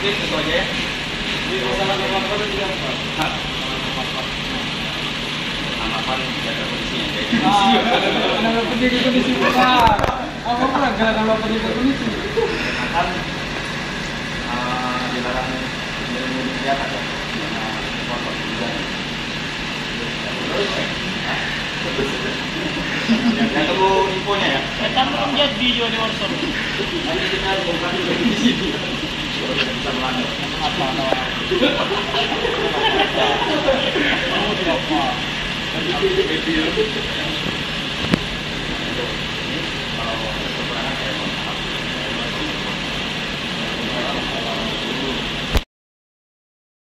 Oke, itu aja ya. Jadi masalah nomor itu juga apa? Harapan jaga kondisinya. Karena penjaga kondisi besar. Apa bilang karena penjaga kondisi? Kan dilarang mudik di atas ya. Motor juga. Yang tunggu infonya ya. Kita belum jadi juga di workshop. Nanti kita bongkar di sini. Bisa melanda. Apa nama?